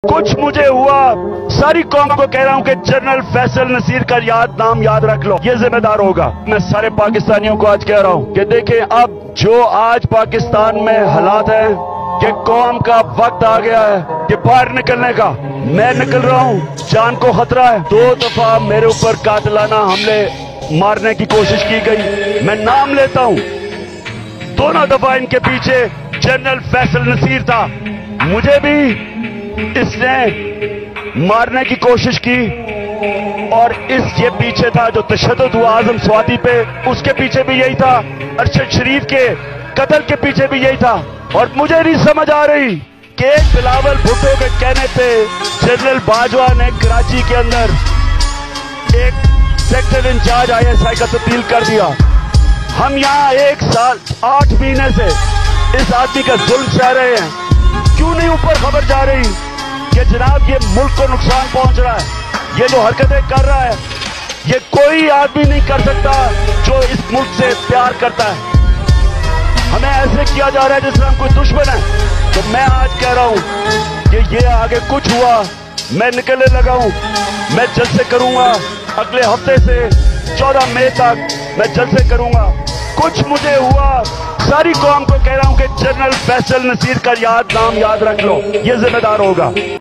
कुछ मुझे हुआ, सारी कौम को कह रहा हूं कि जनरल फैसल नसीर का नाम याद रख लो, ये जिम्मेदार होगा। मैं सारे पाकिस्तानियों को आज कह रहा हूं कि देखें, अब जो आज पाकिस्तान में हालात है कि कौम का वक्त आ गया है कि बाहर निकलने का। मैं निकल रहा हूं, जान को खतरा है। 2 दफा मेरे ऊपर कातिलाना हमले मारने की कोशिश की गई। मैं नाम लेता हूं, दोनों दफा इनके पीछे जनरल फैसल नसीर था। मुझे भी इसने मारने की कोशिश की और ये पीछे था जो तशद्दुद हुआ आजम स्वाति पे, उसके पीछे भी यही था। अरशद शरीफ के कत्ल के पीछे भी यही था। और मुझे नहीं समझ आ रही कि बिलावल भुट्टो के कहने पे जनरल बाजवा ने कराची के अंदर एक सेक्टर इंचार्ज ISI का तब्दील कर दिया। हम यहाँ 1 साल 8 महीने से इस आदमी का जुल्म सह रहे हैं। क्यों नहीं ऊपर खबर जा रही कि जनाब ये मुल्क को नुकसान पहुंच रहा है, ये जो हरकतें कर रहा है ये कोई आदमी नहीं कर सकता जो इस मुल्क से प्यार करता है। हमें ऐसे किया जा रहा है जिस तरह हम कोई दुश्मन है। तो मैं आज कह रहा हूं कि ये आगे कुछ हुआ, मैं निकलने लगा हूं। मैं जलसे करूंगा अगले हफ्ते से 14 मई तक मैं जलसे करूंगा। कुछ मुझे हुआ, सारी कौम को कह रहा हूं कि जनरल फैसल नसीर का नाम याद रख लो, ये जिम्मेदार होगा।